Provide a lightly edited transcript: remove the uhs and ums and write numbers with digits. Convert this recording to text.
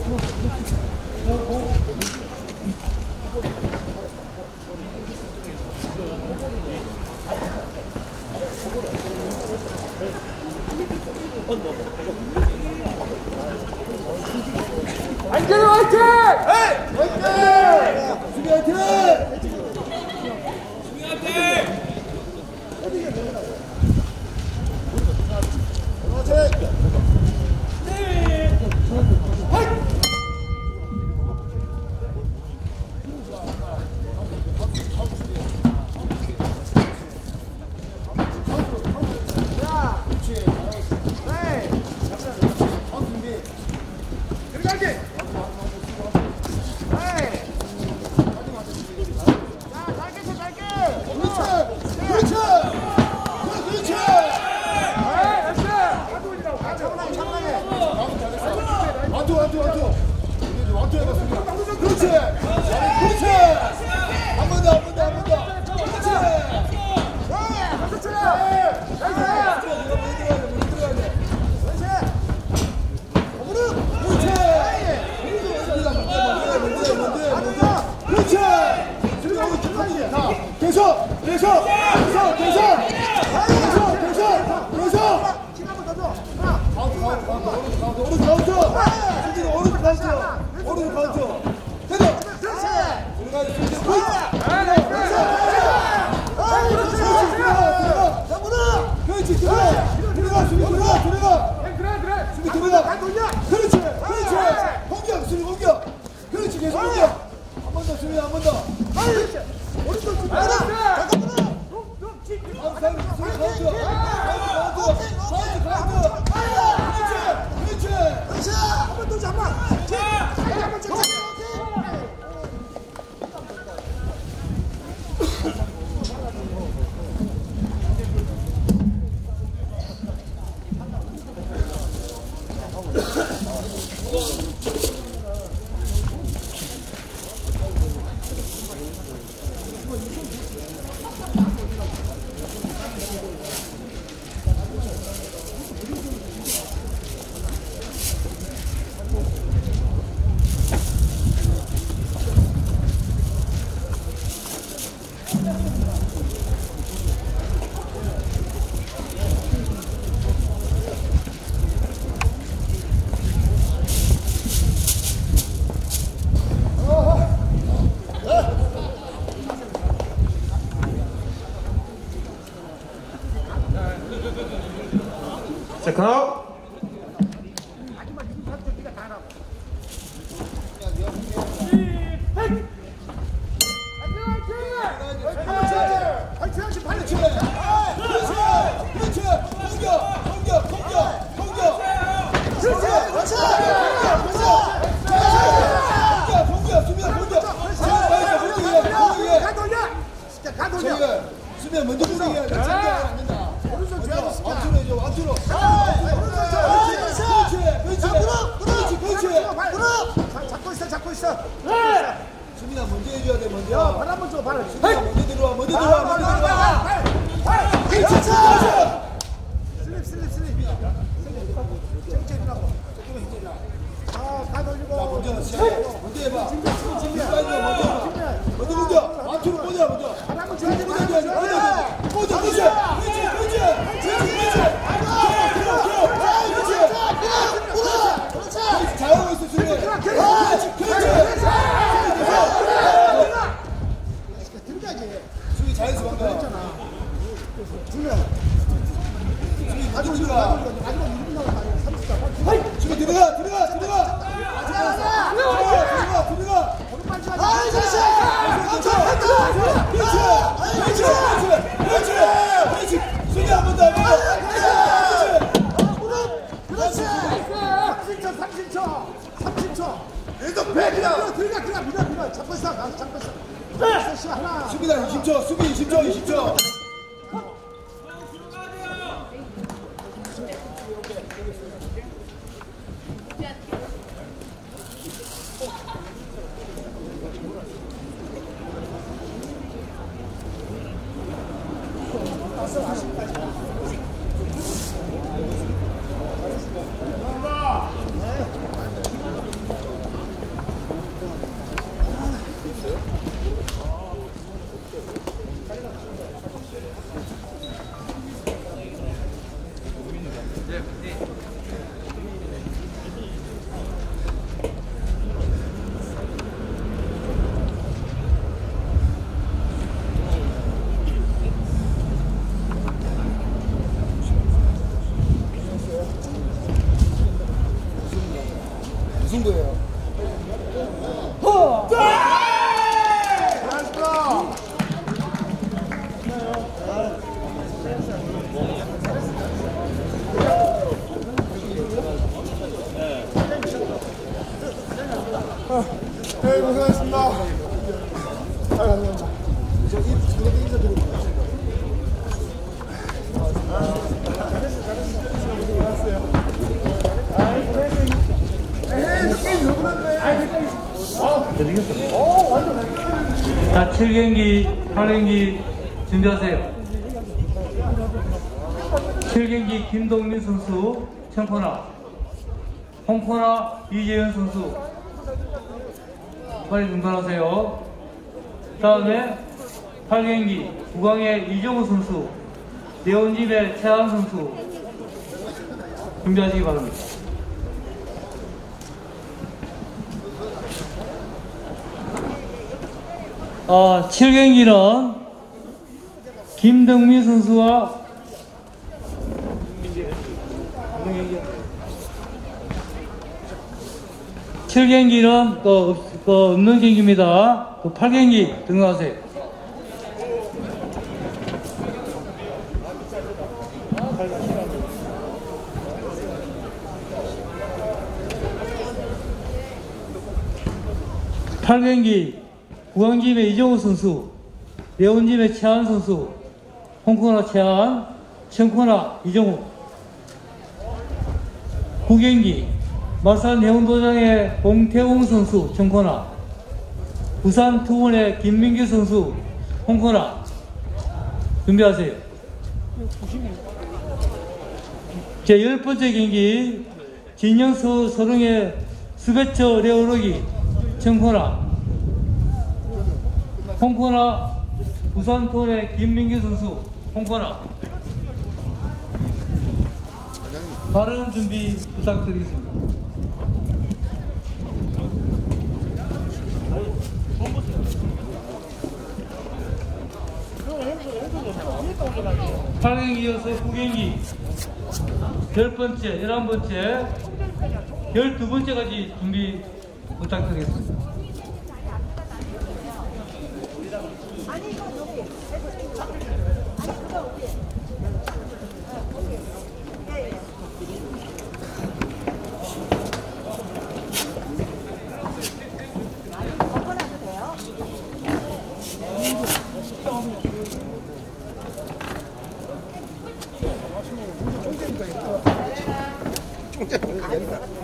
안전히 화이팅! 화이팅! 수비 화이팅! 체크아웃. 수비야 먼저 보내야 돼. 안 된다. 오른손 쥐어서 앞으로 해줘. 앞으로. 그렇지. 잡고 있어. 수빈아 먼저 해줘야 돼. 먼저. 발 한번 줘. 발. 수빈아 먼저 들어와. 먼저 들어와. 슬립. 가 돌리고. 먼저 해봐. 먼저 공격. 앞으로 먼저. 발 한번 줘야 돼. 잘하고 있어, 수빈. 그렇지. 수빈 잘했어, 방금. 수빈 들어가. 그렇지. 수빈 한 번 더. 그렇지. 30초. 계속 배기다. 들어가. 밀어. 잡고 있어. 하나. 수빈아 20초. 수빈 20초. 무승부예요. 네, 고생하셨습니다. 감사합니다. 저기 인사 드리고. 자, 7경기, 8경기 준비하세요. 7경기 김동민 선수, 청코나. 홍코나 이재현 선수. 빨리 등판하세요. 다음에 8경기 구강의 이정우 선수, 네온집의 최한 선수 준비하시기 바랍니다. 아, 7경기는 김동민 선수와 7경기는 없는 경기입니다. 8경기 등록하세요. (8경기) 구강집의 이정우 선수, 네온집의 최한 선수, 홍코나 최한, 청코나 이정우. 9경기 마산 해운도장의 홍태웅 선수, 청코나, 부산 투혼의 김민규 선수, 홍코나. 준비하세요. 제 10번째 경기 진영서 서릉의 스베처 레오로기, 청코나, 홍코나, 부산 투혼의 김민규 선수, 홍코나. 발언 준비 부탁드리겠습니다. (8경기) 이어서 9경기 10번째, 11번째, 12번째까지 준비 부탁드리겠습니다. 총재